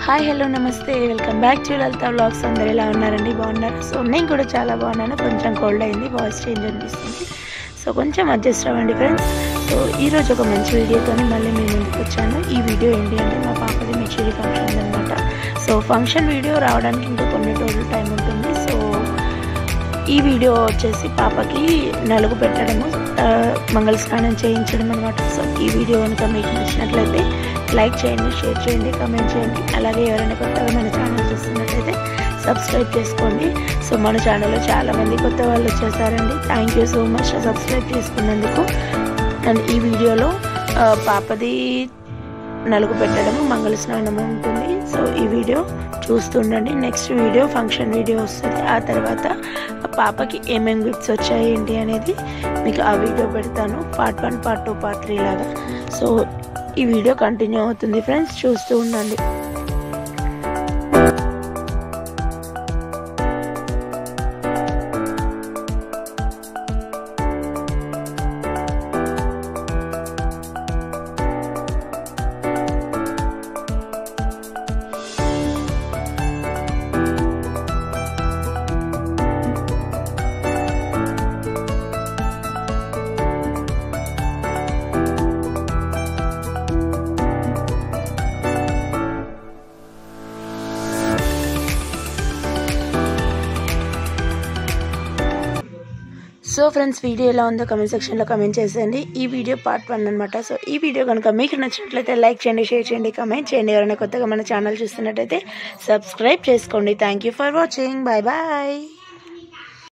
Hi hello నమస్తే welcome back to Lalitha vlogs. అందరు ఎలా ఉన్నారండి? బాగున్నారు? సో నేను కూడా చాలా బాగున్నాను. కొంచెం కోల్డ్ అయింది, వాయిస్ చేంజ్ అనిపిస్తుంది. సో కొంచెం అడ్జస్ట్ అవ్వండి ఫ్రెండ్స్. సో ఈరోజు ఒక మంచి వీడియోతో మళ్ళీ మేము ముందుకు వచ్చాను. ఈ వీడియో ఏంటి అంటే మా పాపది మెచ్యూరి ఫంక్షన్ అనమాట. సో ఫంక్షన్ వీడియో రావడానికి ఇంకా కొన్ని రోజులు టైం ఉంటుంది. సో ఈ వీడియో వచ్చేసి పాపకి నలుగు పెట్టడము, మంగళ స్నానం చేయించడం అనమాట. సో ఈ వీడియో కనుక మీకు నచ్చినట్లయితే లైక్ చేయండి, షేర్ చేయండి, కామెంట్ చేయండి. అలాగే ఎవరైనా కొత్తగా మన ఛానల్ చూస్తున్నట్లయితే సబ్స్క్రైబ్ చేసుకోండి. సో మన ఛానల్లో చాలామంది కొత్త వాళ్ళు వచ్చేసారండి. Thank you so much subscribe చేసుకున్నందుకు. అండ్ ఈ వీడియోలో పాపది నలుగు పెట్టడము, మంగళ స్నానము ఉంటుంది. సో ఈ వీడియో చూస్తుండండి. నెక్స్ట్ వీడియో ఫంక్షన్ వీడియో వస్తుంది. ఆ తర్వాత పాపకి ఏమేమి గిఫ్ట్స్ వచ్చాయి ఏంటి అనేది మీకు ఆ వీడియో పెడతాను. పార్ట్ 1, పార్ట్ 2, పార్ట్ 3 లాగా. సో ఈ వీడియో కంటిన్యూ అవుతుంది ఫ్రెండ్స్, చూస్తూ ఉండండి. సో ఫ్రెండ్స్, వీడియో ఎలా ఉందో కమెంట్ సెక్షన్లో కమెంట్ చేసేయండి. ఈ వీడియో పార్ట్ 1 అనమాట. సో ఈ వీడియో కనుక మీకు నచ్చినట్లయితే లైక్ చేయండి, షేర్ చేయండి, కమెంట్ చేయండి. ఎవరైనా కొత్తగా మన ఛానల్ చూస్తున్నట్టయితే సబ్స్క్రైబ్ చేసుకోండి. Thank you for watching. Bye bye.